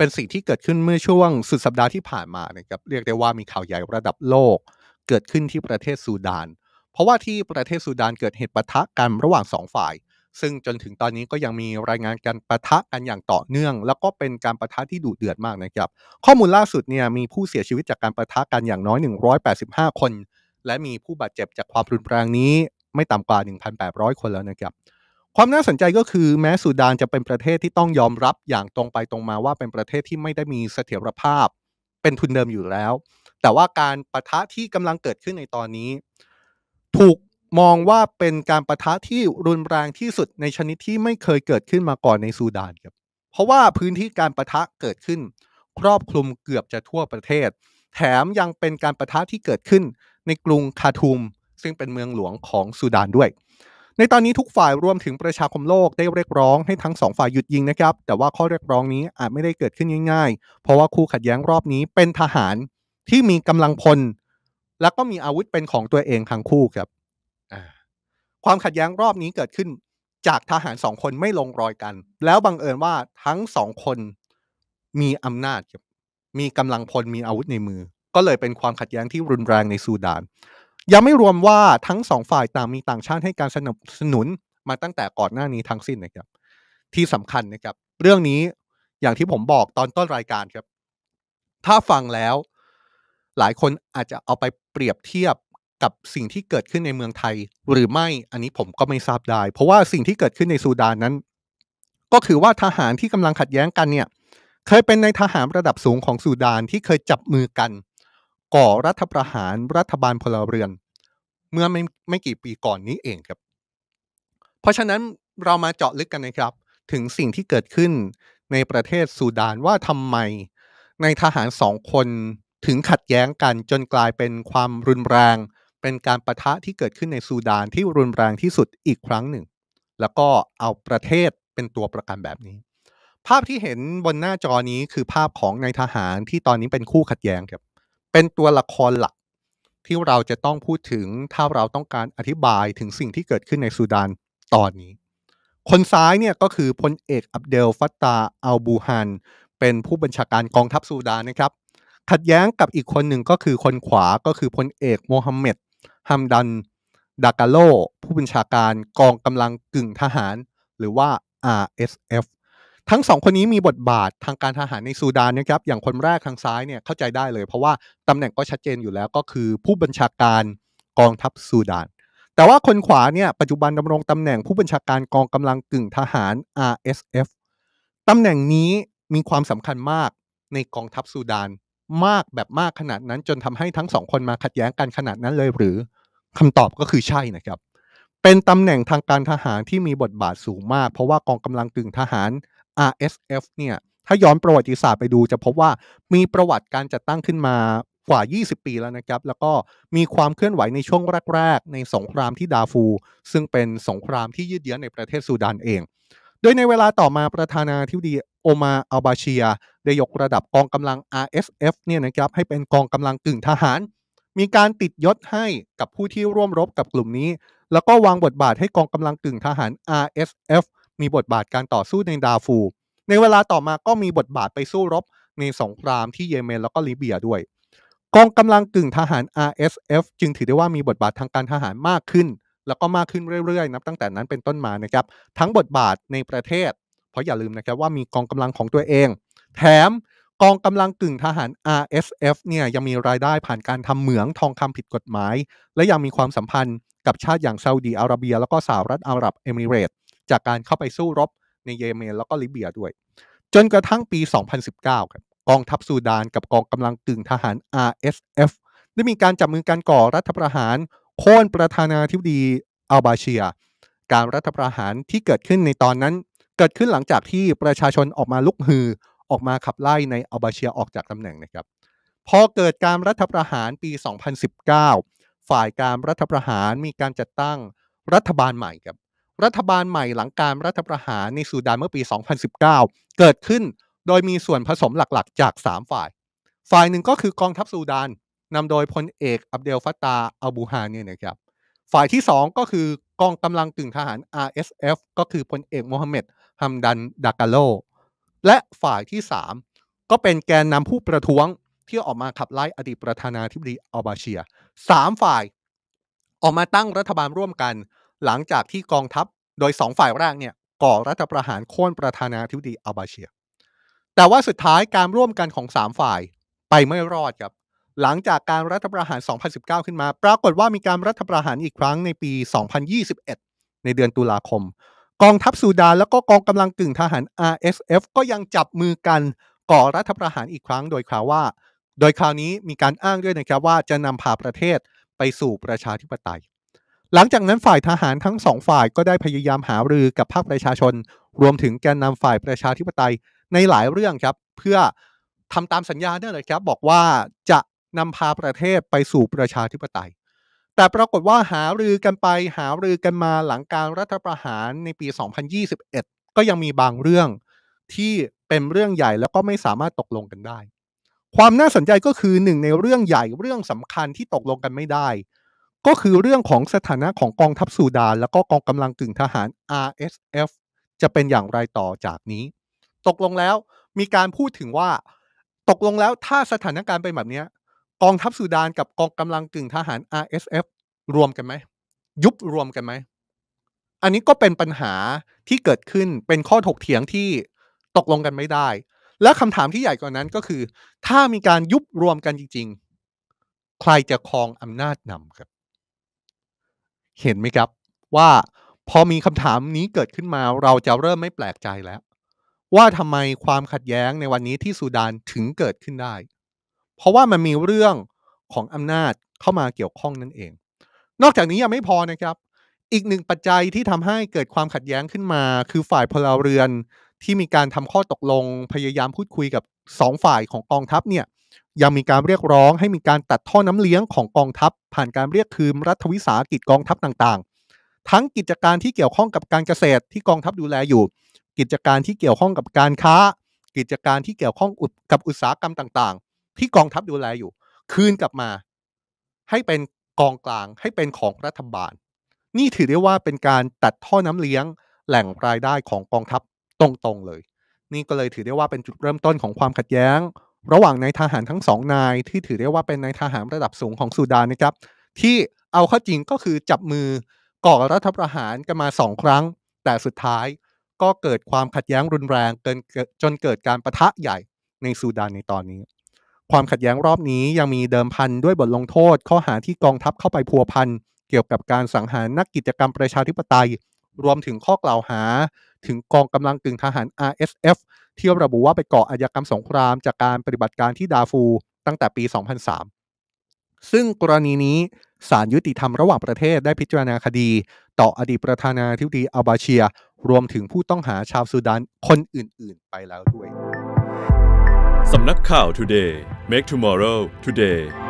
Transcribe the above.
เป็นสิ่งที่เกิดขึ้นเมื่อช่วงสุดสัปดาห์ที่ผ่านมานะครับเรียกได้ว่ามีข่าวใหญ่ระดับโลกเกิดขึ้นที่ประเทศซูดานเพราะว่าที่ประเทศซูดานเกิดเหตุปะทะกันระหว่างสองฝ่ายซึ่งจนถึงตอนนี้ก็ยังมีรายงานการปะทะกันอย่างต่อเนื่องแล้วก็เป็นการปะทะที่ดุเดือดมากนะครับข้อมูลล่าสุดเนี่ยมีผู้เสียชีวิตจากการปะทะกันอย่างน้อย185คนและมีผู้บาดเจ็บจากความรุนแรงนี้ไม่ต่ำกว่า1,800คนแล้วนะครับ ความน่าสนใจก็คือแม้ซูดานจะเป็นประเทศที่ต้องยอมรับอย่างตรงไปตรงมาว่าเป็นประเทศที่ไม่ได้มีเสถียรภาพเป็นทุนเดิมอยู่แล้วแต่ว่าการปะทะที่กำลังเกิดขึ้นในตอนนี้ถูกมองว่าเป็นการปะทะที่รุนแรงที่สุดในชนิดที่ไม่เคยเกิดขึ้นมาก่อนในซูดานครับเพราะว่าพื้นที่การปะทะเกิดขึ้นครอบคลุมเกือบจะทั่วประเทศแถมยังเป็นการปะทะที่เกิดขึ้นในกรุงคาร์ทูมซึ่งเป็นเมืองหลวงของซูดานด้วย ในตอนนี้ทุกฝ่ายรวมถึงประชาคมโลกได้เรียกร้องให้ทั้งสองฝ่ายหยุดยิงนะครับแต่ว่าข้อเรียกร้องนี้อาจไม่ได้เกิดขึ้นง่ายๆเพราะว่าคู่ขัดแย้งรอบนี้เป็นทหารที่มีกำลังพลและก็มีอาวุธเป็นของตัวเองทั้งคู่ครับอ่าความขัดแย้งรอบนี้เกิดขึ้นจากทหารสองคนไม่ลงรอยกันแล้วบังเอิญว่าทั้งสองคนมีอำนาจครับมีกำลังพลมีอาวุธในมือก็เลยเป็นความขัดแย้งที่รุนแรงในซูดาน ยังไม่รวมว่าทั้งสองฝ่ายต่างมีต่างชาติให้การสนับสนุนมาตั้งแต่ก่อนหน้านี้ทั้งสิ้นนะครับที่สำคัญนะครับเรื่องนี้อย่างที่ผมบอกตอนต้นรายการครับถ้าฟังแล้วหลายคนอาจจะเอาไปเปรียบเทียบกับสิ่งที่เกิดขึ้นในเมืองไทยหรือไม่อันนี้ผมก็ไม่ทราบได้เพราะว่าสิ่งที่เกิดขึ้นในซูดานนั้นก็คือว่าทหารที่กำลังขัดแย้งกันเนี่ยเคยเป็นในทหารระดับสูงของซูดานที่เคยจับมือกันก่อรัฐประหารรัฐบาลพลเรือน เมื่อไม่กี่ปีก่อนนี้เองครับ เพราะฉะนั้นเรามาเจาะลึกกันนะครับถึงสิ่งที่เกิดขึ้นในประเทศซูดานว่าทำไมในทหารสองคนถึงขัดแย้งกันจนกลายเป็นความรุนแรงเป็นการปะทะที่เกิดขึ้นในซูดานที่รุนแรงที่สุดอีกครั้งหนึ่งแล้วก็เอาประเทศเป็นตัวประกันแบบนี้ภาพที่เห็นบนหน้าจอนี้คือภาพของนายทหารที่ตอนนี้เป็นคู่ขัดแย้งครับเป็นตัวละครหลัก ที่เราจะต้องพูดถึงถ้าเราต้องการอธิบายถึงสิ่งที่เกิดขึ้นในซูดานตอนนี้คนซ้ายเนี่ยก็คือพลเอกอับเดลฟัตตาอัลบูฮานเป็นผู้บัญชาการกองทัพซูดานนะครับขัดแย้งกับอีกคนหนึ่งก็คือคนขวาก็คือพลเอกโมฮัมเหม็ดฮัมดันดากาโลผู้บัญชาการกองกำลังกึ่งทหารหรือว่า RSF ทั้งสองคนนี้มีบทบาททางการทหารในซูดานนะครับอย่างคนแรกทางซ้ายเนี่ยเข้าใจได้เลยเพราะว่าตำแหน่งก็ชัดเจนอยู่แล้วก็คือผู้บัญชาการกองทัพซูดานแต่ว่าคนขวาเนี่ยปัจจุบันดำรงตำแหน่งผู้บัญชาการกองกำลังกึ่งทหาร RSF ตำแหน่งนี้มีความสำคัญมากในกองทัพซูดานมากแบบมากขนาดนั้นจนทำให้ทั้งสองคนมาขัดแย้งกันขนาดนั้นเลยหรือคำตอบก็คือใช่นะครับเป็นตำแหน่งทางการทหารที่มีบทบาทสูงมากเพราะว่ากองกำลังกึ่งทหาร RSF เนี่ยถ้าย้อนประวัติศาสตร์ไปดูจะพบว่ามีประวัติการจัดตั้งขึ้นมากว่า20ปีแล้วนะครับแล้วก็มีความเคลื่อนไหวในช่วงแรกๆในสงครามที่ดาฟูซึ่งเป็นสงครามที่ยืดเยื้อในประเทศซูดานเองโดยในเวลาต่อมาประธานาธิบดีโอมาอัลบาเชียได้ยกระดับกองกำลัง RSF เนี่ยนะครับให้เป็นกองกำลังกึ่งทหารมีการติดยศให้กับผู้ที่ร่วมรบกับกลุ่มนี้แล้วก็วางบทบาทให้กองกำลังกึ่งทหาร RSF มีบทบาทการต่อสู้ในดาฟูในเวลาต่อมาก็มีบทบาทไปสู้รบในสงครามที่เยเมนแล้วก็ลิเบียด้วยกองกำลังกึ่งทหาร RSF จึงถือได้ว่ามีบทบาททางการทหารมากขึ้นแล้วก็มากขึ้นเรื่อยๆนับตั้งแต่นั้นเป็นต้นมานะครับทั้งบทบาทในประเทศเพราะอย่าลืมนะครับว่ามีกองกำลังของตัวเองแถมกองกำลังกึ่งทหาร RSF เนี่ยยังมีรายได้ผ่านการทำเหมืองทองคำผิดกฎหมายและยังมีความสัมพันธ์กับชาติอย่างซาอุดีอาระเบียแล้วก็สหรัฐอาหรับเอมิเรตส์จากการเข้าไปสู้รบในเยเมนแล้วก็ลิเบียด้วยจนกระทั่งปี 2019 ครับกองทัพซูดานกับกองกำลังกึ่งทหาร RSF ได้มีการจับมือกันก่อรัฐประหารโค่นประธานาธิบดีอัลบาเชียการรัฐประหารที่เกิดขึ้นในตอนนั้นเกิดขึ้นหลังจากที่ประชาชนออกมาลุกฮือออกมาขับไล่ในอัลบาเชียออกจากตำแหน่งนะครับพอเกิดการรัฐประหารปี 2019 ฝ่ายการรัฐประหารมีการจัดตั้งรัฐบาลใหม่ครับรัฐบาลใหม่หลังการรัฐประหารในซูดานเมื่อปี 2019 เกิดขึ้นโดยมีส่วนผสมหลักๆจาก3ฝ่ายฝ่ายหนึ่งก็คือกองทัพซูดานนำโดยพลเอกอับเดลฟัตตาอัลบูฮานเนี่ยนะครับฝ่ายที่2ก็คือกองกำลังกึ่งทหาร RSF ก็คือพลเอกโมฮัมเหม็ดฮัมดันดากาโลและฝ่ายที่3 ก็เป็นแกนนำผู้ประท้วงที่ออกมาขับไล่อดีตประธานาธิบดีอัลบาชีร์3ฝ่ายออกมาตั้งรัฐบาลร่วมกันหลังจากที่กองทัพโดย2ฝ่ายแรกเนี่ยก่อรัฐประหารโค่นประธานาธิบดีอัลบาชีร์แต่ว่าสุดท้ายการร่วมกันของ3ฝ่ายไปไม่รอดครับหลังจากการรัฐประหาร 2019 ขึ้นมาปรากฏว่ามีการรัฐประหารอีกครั้งในปี 2021 ในเดือนตุลาคมกองทัพซูดานแล้วก็กองกำลังกึ่งทหาร RSF ก็ยังจับมือกันก่อรัฐประหารอีกครั้งโดยคราวนี้มีการอ้างด้วยนะครับว่าจะนำพาประเทศไปสู่ประชาธิปไตยหลังจากนั้นฝ่ายทหารทั้งสองฝ่ายก็ได้พยายามหารือกับภาคประชาชนรวมถึงแกนนำฝ่ายประชาธิปไตยในหลายเรื่องครับเพื่อทำตามสัญญาเนี่ยเลยครับบอกว่าจะนำพาประเทศไปสู่ประชาธิปไตยแต่ปรากฏว่าหารือกันไปหารือกันมาหลังการรัฐประหารในปี 2021 ก็ยังมีบางเรื่องที่เป็นเรื่องใหญ่แล้วก็ไม่สามารถตกลงกันได้ความน่าสนใจก็คือหนึ่งในเรื่องใหญ่เรื่องสำคัญที่ตกลงกันไม่ได้ก็คือเรื่องของสถานะของกองทัพซูดานแล้วก็กองกำลังกึ่งทหาร RSF จะเป็นอย่างไรต่อจากนี้ตกลงแล้วมีการพูดถึงว่าตกลงแล้วถ้าสถานการณ์เป็นแบบนี้กองทัพซูดานกับกองกำลังกึ่งทหาร RSF รวมกันไหมยุบรวมกันไหมอันนี้ก็เป็นปัญหาที่เกิดขึ้นเป็นข้อถกเถียงที่ตกลงกันไม่ได้และคำถามที่ใหญ่กว่านั้นก็คือถ้ามีการยุบรวมกันจริงๆใครจะครองอำนาจนำครับเห็นไหมครับว่าพอมีคำถามนี้เกิดขึ้นมาเราจะเริ่มไม่แปลกใจแล้วว่าทำไมความขัดแย้งในวันนี้ที่ซูดานถึงเกิดขึ้นได้เพราะว่ามันมีเรื่องของอำนาจเข้ามาเกี่ยวข้องนั่นเองนอกจากนี้ยังไม่พอนะครับอีกหนึ่งปัจจัยที่ทำให้เกิดความขัดแย้งขึ้นมาคือฝ่ายพลเรือนที่มีการทำข้อตกลงพยายามพูดคุยกับ2ฝ่ายของกองทัพเนี่ยยังมีการเรียกร้องให้มีการตัดท่อน้ำเลี้ยงของกองทัพผ่านการเรียกคืนรัฐวิสาหกิจกองทัพต่างๆทั้งกิจการที่เกี่ยวข้องกับการเกษตรที่กองทัพดูแลอยู่กิจการที่เกี่ยวข้องกับการค้ากิจการที่เกี่ยวข้องกับอุตสาหกรรมต่างๆที่กองทัพดูแลอยู่คืนกลับมาให้เป็นกองกลางให้เป็นของรัฐบาลนี่ถือได้ว่าเป็นการตัดท่อน้ำเลี้ยงแหล่งรายได้ของกองทัพตรงๆเลยนี่ก็เลยถือได้ว่าเป็นจุดเริ่มต้นของความขัดแย้งระหว่างนายทหารทั้ง2นายที่ถือได้ว่าเป็นนายทหารระดับสูงของซูดานนะครับที่เอาเข้าจริงก็คือจับมือก่อรัฐประหารกันมา2ครั้งแต่สุดท้ายก็เกิดความขัดแย้งรุนแรงจนเกิดการปะทะใหญ่ในซูดานในตอนนี้ความขัดแย้งรอบนี้ยังมีเดิมพันด้วยบทลงโทษข้อหาที่กองทัพเข้าไปพัวพันเกี่ยวกับการสังหารนักกิจกรรมประชาธิปไตยรวมถึงข้อกล่าวหาถึงกองกำลังกึ่งทหาร RSF ที่ระบุว่าไปก่ออาชญากรรมสงครามจากการปฏิบัติการที่ดาฟูตั้งแต่ปี 2003 ซึ่งกรณีนี้ศาลยุติธรรมระหว่างประเทศได้พิจารณาคดีต่ออดีตประธานาธิบดีอัลบาชีร์รวมถึงผู้ต้องหาชาวซูดานคนอื่นๆไปแล้วด้วยสำนักข่าว Today Make Tomorrow Today